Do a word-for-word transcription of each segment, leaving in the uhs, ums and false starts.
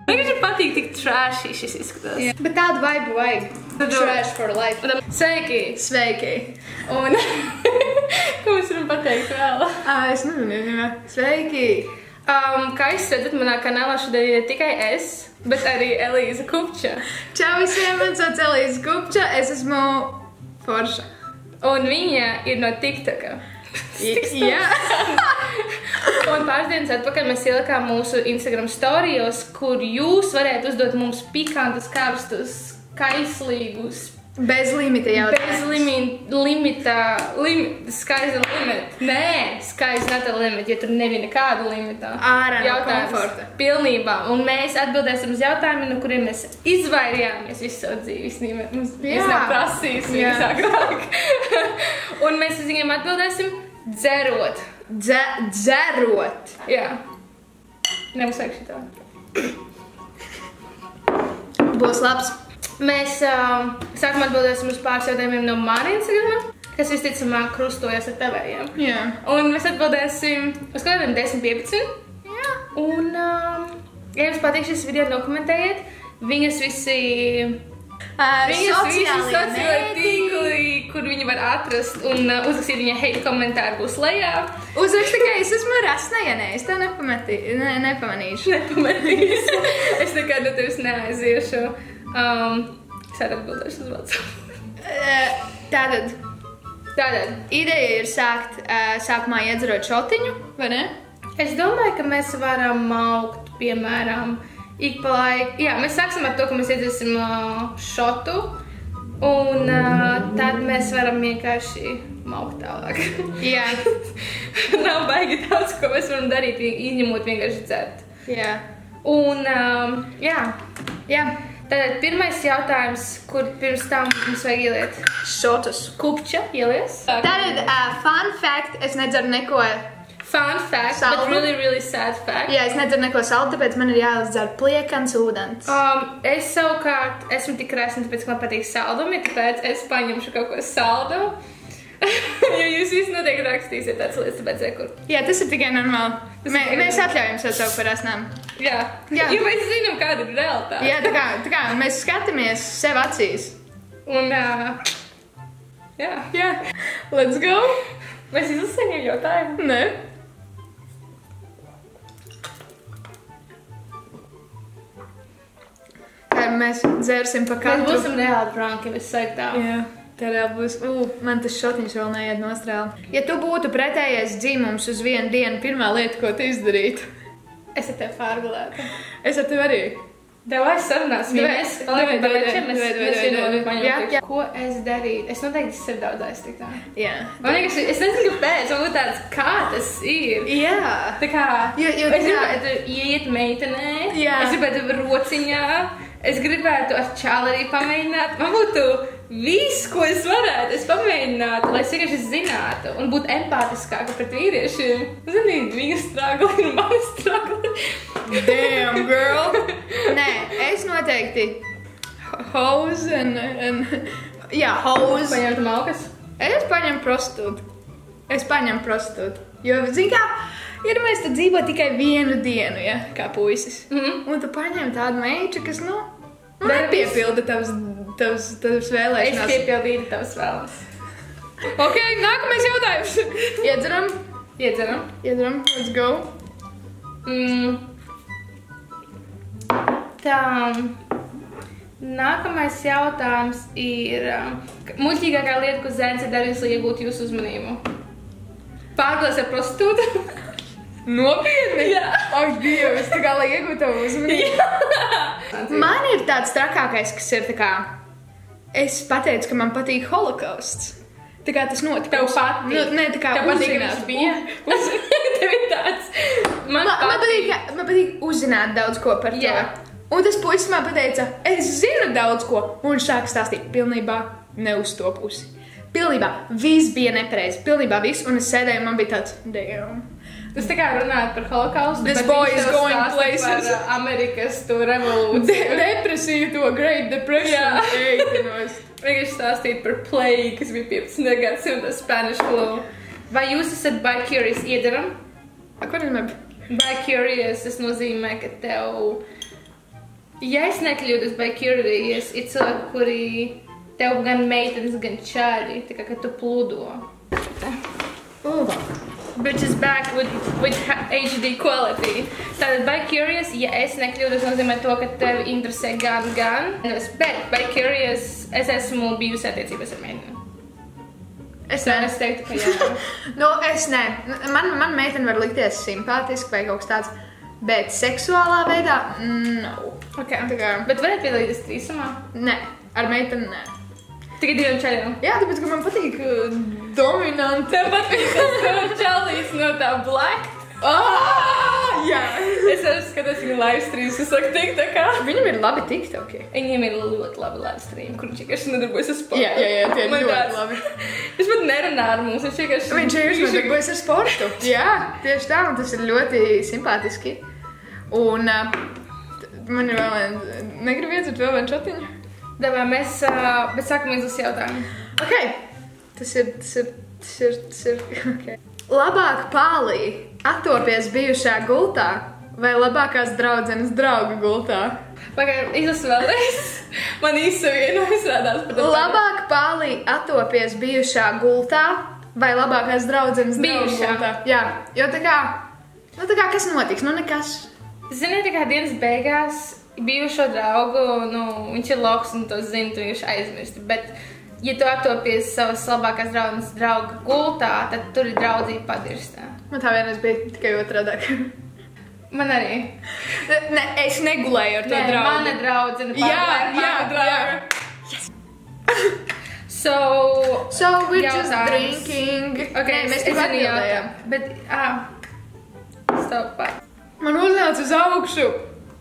Vienkārši patīk tik trashy šis izskatās. Yeah. Bet tādu vibe vajag. Trash for life. Sveiki! Sveiki! Un ko mēs varam pateikt vēl? Ā, es nezinu, sveiki! Um, kā jūs redzat, manā kanālā šodien ir ne tikai es, bet arī Elīza Kupča. Čau visiem, man sauc Elīza Kupča, es esmu forša. Un viņa ir no TikToka. Jā. Un pāris dienas atpakaļ mēs ielikām mūsu Instagram storijos, kur jūs varētu uzdot mums pikantus, karstus, kaislīgus, bez limita jautājumus. Bez limi limita, lim sky's the limit. Nē, sky's not the limit, jo tur nebija nekāda limita. Ārā no komforta. Pilnībā. Un mēs atbildēsim uz jautājumiem, no kuriem mēs izvairījāmies visu savu dzīvi. Mums nav prasījis viņus agrāk. Un mēs uz viņiem atbildēsim dzerot. Dze dzerot? Jā. Nebūs vajag šitā. Būs labs. Mēs uh, sākumā atbildēsim uz pāris jautājumiem no mana Instagrama, kas visticamāk krustojas ar tevējiem. Jā. Un mēs atbildēsim uz kādiem desmit piecpadsmit. Jā. Un, uh, ja jums patīk šis video, dokumentējiet. Viņas visi... Uh, viņas visi sociālai tīkli, kur viņi var atrast un uh, uzrakstīt viņa hate komentāru būs lejā. Uzraksti, ka es esmu rasna, ja ne, es tev ne, nepamanīšu. Nepamanīšu. Es nekad no tevis neaiziešu. Um, es arī atbildēšu uz WhatsApp. uh, tātad, Tātad, ideja ir sākt uh, sākumā iedzerot šotiņu, vai ne? es domāju, ka mēs varam maukt, piemēram, ik pa laiku. Jā, mēs sāksim ar to, ka mēs iedzersim uh, šotu, un uh, tad mēs varam vienkārši maukt tālāk. Jā. Nav baigi daudz, ko mēs varam darīt, izņemot vienkārši dzert. Jā. Un, um, jā. Jā. Tātad pirmais jautājums, kur pirms tam mums vajag ieliet Šotus. Kupča, ielies. Tātad, uh, fun fact, es nedzeru neko. Fun fact, Saldu. but really, really sad fact. Jā, es nedzeru neko saldu, tāpēc man ir jāizdzer pliekans ūdens. Um, es savukārt esmu tik krēsna, tāpēc, ka man patīk saldumi, tāpēc es paņemšu kaut ko saldu. Jo jūs visi noteikti rakstīsiet tāds lietas, tāpēc ekur. Jā, tas ir tikai normāli. Mē, tikai mēs normāli. atļaujam sev savu par asnām. Jā. Jā. Jo mēs zinām, kāda ir realitāte. Jā, tā kā, tā kā mēs skatāmies sev acīs. Un, uh, jā. Jā. Let's go. Mēs izlasījām jau jautājumu. Nē. Kā mēs dzersim pa Mēs katru. būsim reāli drunki, es saku tā. Jā. Tā reāli būs, ū, man tas šotiņš vēl neiet nostrēli. Ja tu būtu pretējais dzimums uz vienu dienu, pirmā lieta, ko tu izdarītu? Es ar tevi pārgulētu. Es ar tevi arī. Davai sarunās, Davai, mēs davai, paliekam davai, pēc šiem, mēs davai, davai, mēs davai, vienoti davai. paņemam Jā, priekš. jā. Ko es darītu? Es noteikti sev daudz aiztiktā. Jā. Man vienkārši, es nezinu, kāpēc, man būtu tāds, kā tas ir. Jā. Tā kā, Jo- jo es tā kā- gribētu iet meitenē, Jā. es gribētu rociņā, es gribētu ar čāli arī pamēģināt. Man būtu viss, ko es varētu, es pamēģinātu, lai es vienkārši zinātu un būtu empātiskāka pret vīriešiem. Zinīt, viņa stragli ir mana stragli. Damn, girl. Nē, es noteikti hose un, un jā, hose. Paņemt malkas? Es paņemu prostitūtu. Es paņemu prostitūtu. Jo, zin kā, ja mēs te dzīvo tikai vienu dienu, ja, kā puisis. Mhm. Un tu paņem tādu meiču, kas, nu, nu Dara nepiepilda tavas, tavas, tavas Es vēlēšanās. piepildītu tavs vēlas. Ok, nākamais jautājums. Iedzeram. Iedzeram. Iedzeram, let's go. Mm. Tā, nākamais jautājums ir uh, muļķīgākā lieta, ko zēns ir darījis, lai iegūtu jūsu uzmanību. Pārgulēs ar prostitūtu? Nopietni? Jā. Ak, Dievs, tā kā lai iegūtu tavu uzmanību. Man ir tāds trakākais, kas ir tā kā, es pateicu, ka man patīk holokausts. Tā kā tas notika. Tev patīk? Nu, nē, tā kā Tev patīk, ka uzzināt. viņš bija? Tev ir tāds. Man, Man, man, patīk, ka- man patīk uzzināt daudz ko par to. Jā. Un tas puisis man pateica, es zinu daudz ko. Un viņš sāka stāstīt pilnībā ne uz to pusi. Pilnībā viss bija nepareizi. Pilnībā viss. Un es sēdēju, man bija tāds, damn. Tas tā kā runāt par holokaustu, This bet boy viņš is tev going stāsta places. par uh, Amerikas to revolūciju. De depresiju to Great Depression. Jā. Eidinos. Vienkārši stāstīt par plague, kas bija piecpadsmitā gadsimta Spanish flu. Vai jūs esat bi-curious? Iedzeram? A, ko nozīmē? Bi-curious, tas nozīmē, ka tev Ja es nekļūdos by curious, ir cilvēki, kuri tev gan meitenes, gan čāļi, tā kā, ka tu pludo. Uh. Bitches back with, with H D quality. Tātad by curious, ja es nekļūdos, nozīmē to, ka tev interesē gan, gan. Bet by curious, es esmu bijusi attiecības ar meiteni. Es ne. Es teiktu, ka jā. Nu, es ne. Man, man meitene var likties simpātiski vai kaut kas tāds, bet seksuālā veidā, no. Okay. Tā kā, Bet varētu piedalīties trīsumā? ne. Ar meiteni, ne. Tikai diviem čaļiem. Jā, tāpēc, ka man patīk uh, dominanti. Tev patīk tas čalīs no tā black. Ah, jā. Es arī skatos viņu live streams, es saku tik tā kā. Viņam ir labi tiktoki. Viņiem ir ļoti labi live stream, kur viņš vienkārši nedarbojas ar sportu. Jā, jā, jā, tie ir Man ļoti tāds- labi. Viņš pat nerunā ar mums, viņš vienkārši... Viņš ir uzdarbojas ar sportu. Jā, tieši tā, un tas ir ļoti simpātiski. Un uh, man ir vēl viens, negribu iedzert vēl vienu čatiņu. Davā, mēs, uh, bet sākam izlasīt jautājumu. Ok, tas ir, tas ir, tas ir, tas ir, ok. Labāk pālī attopies bijušā gultā vai labākās draudzenes draugu gultā? Pagaid, izlasi vēlreiz. Man īsti vienu izrādās par to. Labāk pālī attopies bijušā gultā vai labākās draudzenes draugu Bijušā. gultā? Jā, jo tā kā, nu tā kā kas notiks, nu nekas. Zini, tā kā dienas beigās bijušo draugu, nu, viņš ir loks un to zini, tu vienkārši aizmirsti. Bet, ja tu attopies savas labākās draudzenes drauga gultā, tad tur ir draudzība padirstā. Man tā vienreiz bija tikai otrādāk. Man arī. Ne, es negulēju ar to Nē, draugu. mana draudzene Jā, pārgāja jā, manu draugu. So, So we're just jautājums. drinking. Ok, Nē, mēs es tik zinu atbildējām. jautājumu. Bet, ah, stop. Man uznāca uz augšu.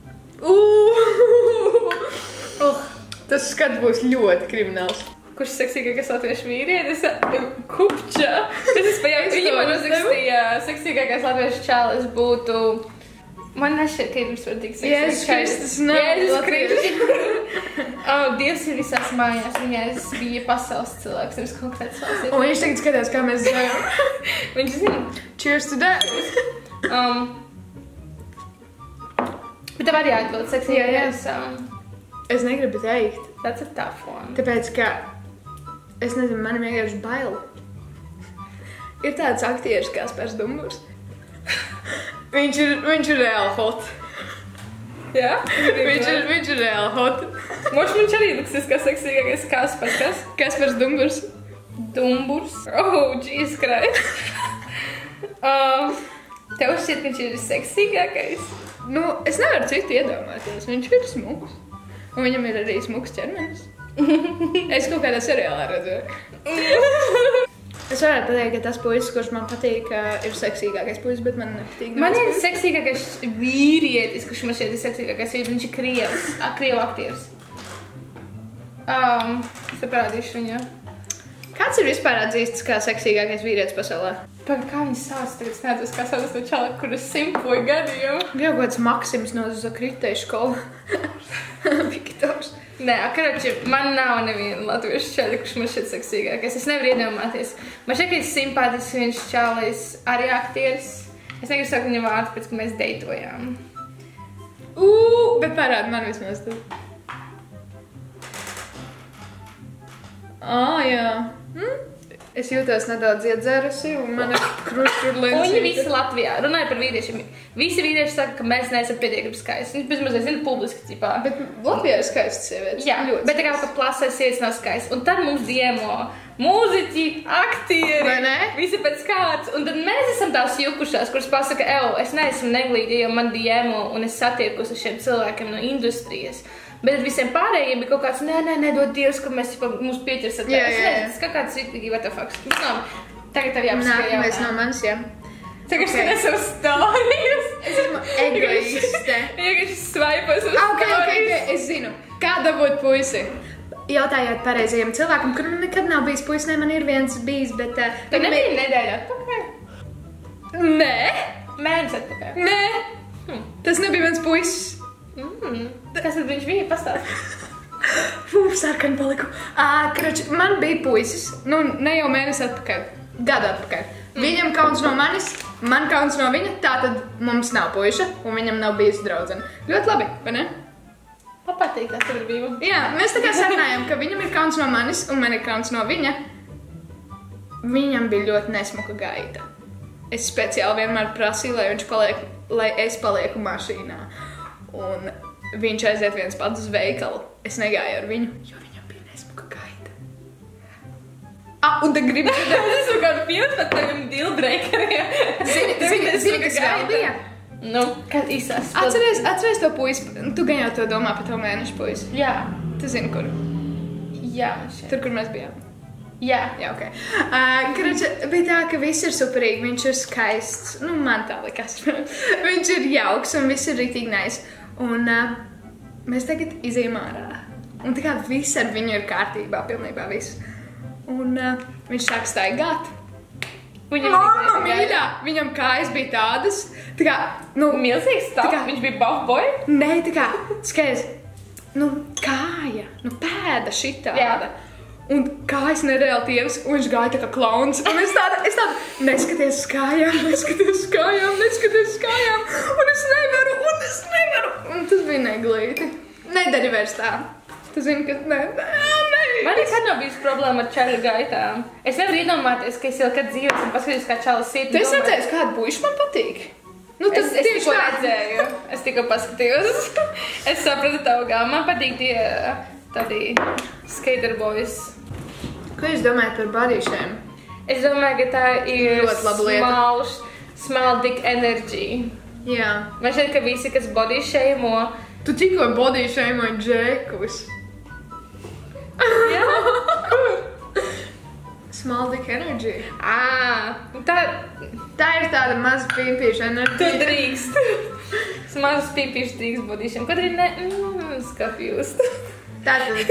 Uh! Uh, Tas skats būs ļoti krimināls. kurš seksīgākais latviešu vīrietis? Kupča. Es esmu pajaukt, Es viņa to man uzdevu. uzrakstīja, seksīgākais latviešu čalis būtu... Man nešķiet, ka jums var tikt Jēzus Kristus, nav Jēzus latviešu. Kristus. Oh, Dievs ir visās mājās. Viņais bija pasaules cilvēks, nevis konkrēts valsts. Un viņš tagad skatās, kā mēs dzējam. Viņš zina. Cheers to that! Um, bet tev arī jāatbild seksīgākais. Um, Es negribu teikt, that's a tough one. tāpēc, ka es nezinu, man vienkārši bail. Ir tāds aktieris kā Spērs Dumburs. Viņš ir, viņš ir reāli hot. Jā? Viņš ir, viņš ir reāli hot. Moš viņš arī liksies kā seksīgākais Kaspars, kas? Kaspars Dumburs. Dumburs. Oh, Jesus Christ. um, tev šķiet, ka viņš ir seksīgākais? Nu, es nevaru citu iedomāties. Viņš ir smuks. Un viņam ir arī smuks ķermenis. Es kaut kādā seriālā redzēju. Es varētu pateikt, ka tas puisis, kurš man patīk, ir seksīgākais puisis, bet man nepatīk. Man ir seksīgākais vīrietis, kurš man šķiet ir seksīgākais vīrietis. Viņš ir krievs, a, krievu aktieris. Um, es te parādīšu viņu. Kāds ir vispār atzīstas kā seksīgākais vīrietis pasaulē? Pagaid, kā viņu sauc? Tagad es neatceros, kā sauc to čalu, kurus simpoju gadījumu. Bija kaut kāds Maksims no Zakritēja skola. Viktors. Nē, karoči, man nav neviena latviešu čaļa, kurš man šķiet seksīgākais. Es nevaru iedomāties. Man šķiet, ka ir simpātisks viens čalis, arī aktieris. Es negribu saukt viņu vārdu, pēc, ka mēs deitojām. Uu, bet parādi man vismaz tad. Ā, jā. Hm? Es jūtos nedaudz iedzērusi, un man ir krušķurlēns. Un viņi visi Latvijā runāja par vīriešiem. Visi vīrieši saka, ka mēs neesam pietiekami skaisti. Viņi bezmazliet zina publiski, cipā. Bet Latvijā ir skaistas sievietes. Jā, ļoti bet tā kā ka plasai sievietes nav skaisti. Un tad mums diemo mūziķi, aktieri, Vai ne? visi pēc kārtas. Un tad mēs esam tās jukušās, kuras pasaka, evo, es neesmu neglīti, jo man diemo un es satiekus ar šiem cilvēkiem no industrijas. Bet visiem pārējiem bija kaut kāds, nē, nē, nedod Dievs, ka mēs jau mums pieķersat. Jā, jā, jā. Tas kā kāds rītīgi, what the fuck. No, tagad tev jāpasaka Nākamais no manis, jā. Tagad Okay. es savu stāvijas. Es esmu egoiste. Vienkārši svaipos uz Ah, ok, ok, stāvijas. ok, es zinu. Kā dabūt puisi? Jautājāt pareizajam cilvēkam, kuram nekad nav bijis puisis, ne, man ir viens bijis, bet... Uh, Tu viņam nebija ir- nedēļā atpakaļ? Nē, Mēnesis atpakaļ. nē, Hmm. tas nebija viens puisis. Mm. Kas tad viņš bija? Pastāst. Fū, sarkani paliku. Ā, krač, man bija puisis, nu, ne jau mēnesi atpakaļ, gadu atpakaļ. Viņam kauns no manis, man kauns no viņa, tātad mums nav puiša, un viņam nav bijusi draudzene. Ļoti labi, vai ne? Man patīk tā sadarbība. Jā, mēs tā kā sarunājām, ka viņam ir kauns no manis un man ir kauns no viņa. Viņam bija ļoti nesmuka gaita. Es speciāli vienmēr prasīju, lai viņš paliek, lai es palieku mašīnā. Un viņš aiziet viens pats uz veikalu. Es negāju ar viņu, jo viņam bija nesmuka gaita. Ah, un te gribu... Tas ir kādu filmu par taviem dealbreakeriem. Zini, zini, zini, kas vēl bija? Nu, kad īsās. Atceries, atceries to puisi, tu gan jau to domā par to mēnešu puisi. Jā. Tu zini, kur? Jā, šeit. Tur, kur mēs bijām. Jā. Jā, ok. Uh, Kruča, bija tā, ka viss ir superīgi, viņš ir skaists. Nu, man tā likās. Viņš ir jauks un viss ir rītīgi nice. Un uh, mēs tagad izējām ārā. Un tā kā viss ar viņu ir kārtībā, pilnībā viss. Un uh, viņš sāk staigāt. Viņam Māma mīļā! Viņam kājas bija tādas, tā kā, nu... Milzīgs tā, kā... viņš bija buff boy? Nē, tā kā, skaidrs, nu, kāja, nu, pēda šitāda. Jā. Un kājas nereāli tievas, un viņš gāja tā kā klauns. Un es tāda, es tāda, neskaties uz kājām, neskaties uz kājām, neskaties uz kājām. Un es nevaru, un es nevaru. Un tas bija neglīti. Nedari vairs tā. Tu zini, ka ne, ne, ne. Man nekad nav bijis problēma ar čaļu gaitām. Es nevaru iedomāties, ka es jau kad dzīvos un paskatījos, kā čalis sīt. Tu esi redzējis, kādu puišu man patīk? Nu, es es tikko redzēju. Es tikko paskatījos. Es sapratu tavu gāmu. Man patīk tie tādi skaterboys. Ko jūs domājat par bodīšiem? Es domāju, ka tā ir ļoti laba lieta. Small, small dick energy. Jā. Man šķiet, ka visi, kas bodīšējumo... Tu tikko bodīšējumo džekus. Jā? Small dick energy. Ā, tā... Tā ir tāda maza pīpīša enerģija. Tu drīkst. Mazas pīpīšas drīkst bodīšiem. Kaut arī ne... Mm, skapjūs. Tātad...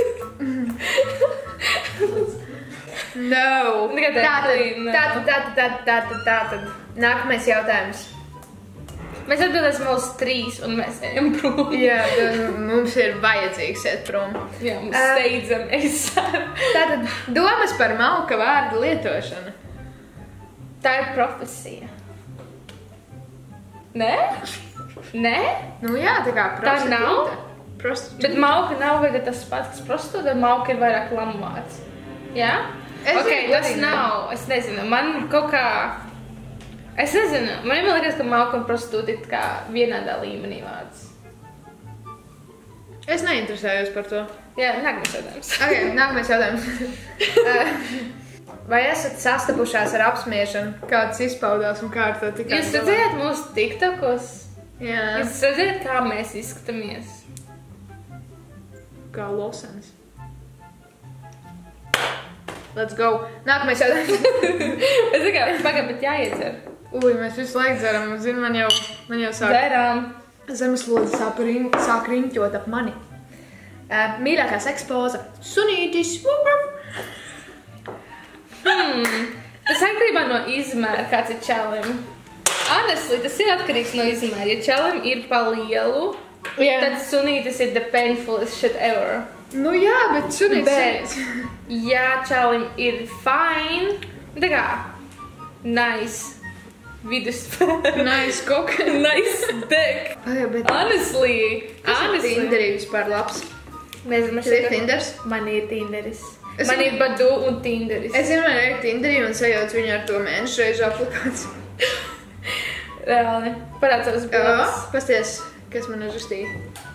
No. Tātad, tātad, tātad, tātad, tātad. Nākamais jautājums. Mēs atbildēsim uz trīs un mēs ejam prom. Jā, mums ir vajadzīgs iet prom. Jā, mums steidzam, es saru. Tātad, domas par malka vārdu lietošanu. Tā ir profesija. Nē? Nē? Nu jā, tā kā prostitūta. Tā nav? Prostitūta. Bet malka nav vai tas pats, kas prostitūta, malka ir vairāk lamuvārds. Jā? Es ok, zinu, tas nav. Es nezinu, man kaut kā... Es nezinu, man jau liekas, ka malka un prostitūta ir kā vienādā līmenī vārds. Es neinteresējos par to. Jā, nākamais jautājums. Ok, nākamais jautājums. Vai esat sastapušās ar apsmiešanu? Kā tas izpaudās un kā ar to tikai... Jūs redzējāt mūsu tiktokos? Jā. Jūs redzējāt, kā mēs izskatāmies? Kā losens. Let's go. Nākamais jautājums. Es tikai pagāju, bet jāiedzer. Ui, mēs visu laiku dzeram. Zini, man jau, man jau sāk... Dērām. Zemeslodze sāk, riņ, sāk riņķot ap mani. Uh, mīļākā sekspoza. Sunītis. Hmm. Tas atkarībā no izmēra, kāds ir čalim. Honestly, tas ir atkarīgs no izmēra. Ja čalim ir pa lielu, yeah. tad sunītis ir the painfulest shit ever. Nu jā, bet sunītis... Bet, ja čalim ir fine, tā kā, nice. Vidusspēr. Nice cock. Nice dick. Ai, bet... Honestly. Kas honestly. ir Tinderī vispār labs? Nezinu, Tev ir Tinders? Man ir Tinderis. Es man zinu... ir Badu un Tinderis. Es vienmēr eju Tinderī un sajaucu viņu ar to mēnešu reižu aplikāciju. Reāli. Parād savas bildes. Jā, pasties, kas man uzrakstīja.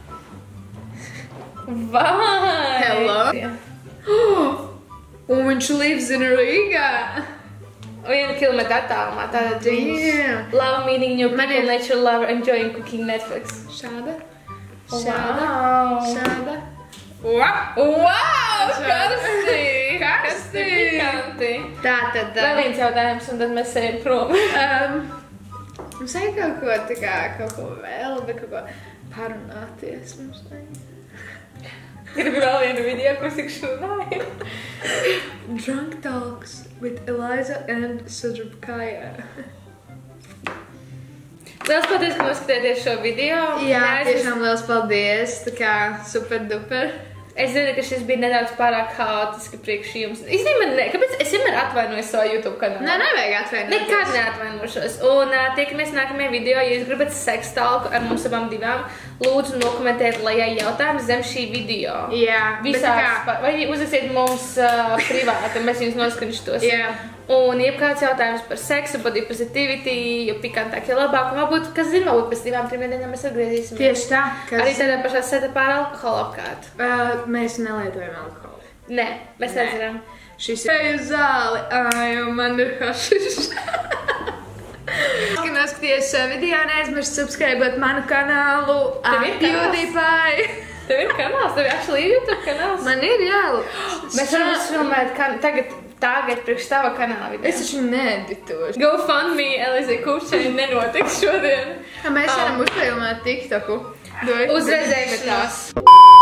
Vai! Hello. Jā. Un viņš lives in Riga. Vienu kilometru attālumā, tāda dreams. Yeah. Love meeting new Man people, ir- nature lover, enjoying cooking Netflix. Šāda. Wow! Šāda. Wow! Wow! Šāda. Karsti! Karsti! Pikanti! Tā tad... Vēl viens jautājums, un tad mēs ejam prom. Um, mums vajag kaut ko, tā kā, kaut ko vēl, bet kaut ko parunāties mums vajag. Gribu vēl vienu video, kur tikšu runāju. Drunk Talks with Eliza and Sadrupkaya. Liels paldies, ka noskatījāties šo video. Jā, Neaizmirst- tiešām liels paldies, tā kā super duper. Es zinu, ka šis bija nedaudz pārāk haotiski priekš jums. Īstenībā, ne, kāpēc es vienmēr atvainoju savu YouTube kanālu? Nē, nevajag atvainoties. Nekad neatvainošos. Un uh, tiekamies nākamajā video, ja jūs gribat sekstalku ar mums abām divām, lūdzu nokomentēt lejā jautājumu zem šī video. Jā, Visās, kā... vai uzrasiet mums uh, privāti, mēs jums noskriņštos. Jā. Un jebkāds jautājums par seksu, body positivity, jo pikantāk, jo labāk, un varbūt, kas zina, varbūt pēc divām, trim nedēļām mēs atgriezīsimies. Tieši tā. Kas... Arī tādā pašā setupā ar alkoholu apkārt. Uh, mēs nelietojam alkoholu. Nē, mēs nezinām. Šis ir zāli. Ai, man ir hašišs. Kad noskaties video, neaizmirst subscribēt manu kanālu. Tev ir PewDiePie. Tev ir kanāls, tev ir actually YouTube kanāls. Man ir, jā. Mēs varam uzfilmēt kan... tagad, tagad priekš tava kanāla video. Es taču needitošu. GoFundMe, Elizei Kušai nenotiks šodien. Mēs varam uzfilmēt TikToku. Uz redzēšanos.